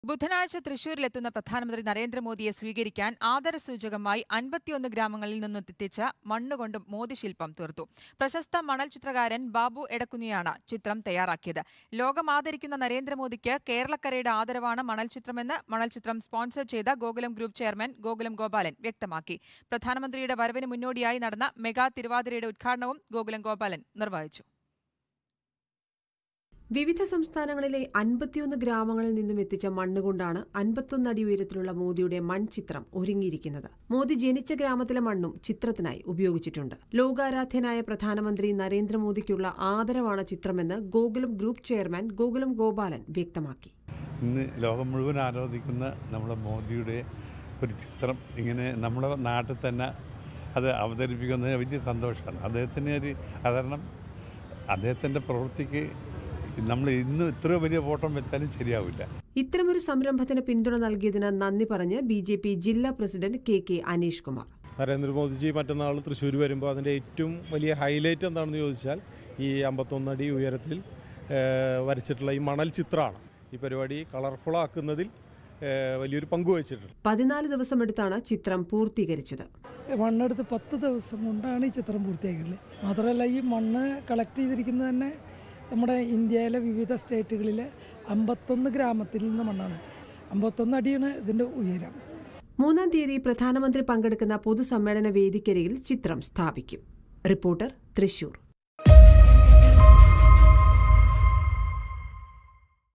ബുധനാഴ്ച തൃശൂരിലെത്തുന്ന പ്രധാനമന്ത്രി നരേന്ദ്രമോദിയെ സ്വീകരിക്കാൻ ആദരസൂചകമായി 51 ഗ്രാമങ്ങളിൽ നിന്നെത്തിച്ച മണ്ണുകൊണ്ട് മോദി ശില്പം തീർത്തു. പ്രശസ്ത മണൽ ചിത്രകാരൻ ബാബു എടക്കുനിയാണ് ചിത്രം തയ്യാറാക്കിയത്. ലോകം ആദരിക്കുന്ന നരേന്ദ്രമോദിക്ക് കേരളക്കരയുടെ ആദരവാണ് മണൽ ചിത്രമെന്ന് മണൽ ചിത്രം സ്പോൺസർ ചെയ്ത ഗോകുലം ഗ്രൂപ്പ് ചെയർമാൻ ഗോകുലം ഗോപാലൻ വ്യക്തമാക്കി. പ്രധാനമന്ത്രിയുടെ വരവിന് മുന്നോടിയായി നടന്ന മെഗാ തിരുവാതിരയുടെ ഉദ്ഘാടനവും ഗോകുലം ഗോപാലൻ നിർവഹിച്ചു. വിവിധ സംസ്ഥാനങ്ങളിലെ 51 ഗ്രാമങ്ങളിൽ നിന്നും എത്തിച്ച മണ്ണുകൊണ്ടാണ് 51 അടി ഉയരത്തിലുള്ള മോദിയുടെ മൺചിത്രം ഒരുങ്ങിയിരിക്കുന്നത്. മോദി ജനിച്ച ഗ്രാമത്തിലെ മണ്ണും ചിത്രത്തിനായി ഉപയോഗിച്ചിട്ടുണ്ട്. ലോകാരാധ്യനായ പ്രധാനമന്ത്രി നരേന്ദ്രമോദിക്കുള്ള ആദരവാണ് ചിത്രമെന്ന് ഗോകുലം ഗ്രൂപ്പ് ചെയർമാൻ ഗോകുലം ഗോപാലൻ വ്യക്തമാക്കി. ഇന്ന് ലോകം മുഴുവൻ ആരാധിക്കുന്ന നമ്മുടെ മോദിയുടെ ഒരു ചിത്രം ഇങ്ങനെ നമ്മുടെ നാട്ടിൽ തന്നെ അത് അവതരിപ്പിക്കുന്നത് വലിയ സന്തോഷമാണ്. കാരണം അദ്ദേഹത്തിൻ്റെ പ്രവൃത്തിക്ക് നമ്മൾ ഇന്ന് ഇത്ര വലിയ ഫോട്ടോ വെച്ചാലും ശരിയാവില്ല. ഇത്തരമൊരു സംരംഭത്തിന് പിന്തുണ നൽകിയതിന് നന്ദി പറഞ്ഞ് BJP ജില്ലാ പ്രസിഡന്റ് KK അനീഷ് കുമാർ. നരേന്ദ്രമോദിജി മറ്റന്നാൾ തൃശ്ശൂർ വരുമ്പോൾ അതിൻ്റെ ഏറ്റവും വലിയ ഹൈലൈറ്റ് എന്താണെന്ന് ചോദിച്ചാൽ ഈ 51 അടി ഉയരത്തിൽ വരച്ചിട്ടുള്ള ഈ മണൽ ചിത്രമാണ്. ഈ പരിപാടി കളർഫുള്ളാക്കുന്നതിൽ വലിയൊരു പങ്കുവഹിച്ചിട്ടുണ്ട്. 14 ദിവസമെടുത്താണ് ചിത്രം പൂർത്തീകരിച്ചത്. മണ്ണെടുത്ത് 10 ദിവസം കൊണ്ടാണ് ഈ ചിത്രം പൂർത്തിയാക്കിയത്. മാത്രമല്ല ഈ മണ്ണ് കളക്ട് ചെയ്തിരിക്കുന്നത് തന്നെ നമ്മുടെ ഇന്ത്യയിലെ വിവിധ സ്റ്റേറ്റുകളിലെ 51 ഗ്രാമത്തിൽ നിന്ന് മണ്ണാണ്. 51 അടിയാണ് ഇതിൻ്റെ ഉയരം. 3-ാം തീയതി പ്രധാനമന്ത്രി പങ്കെടുക്കുന്ന പൊതുസമ്മേളന വേദിക്കരികിൽ ചിത്രം സ്ഥാപിക്കും. റിപ്പോർട്ടർ, തൃശൂർ.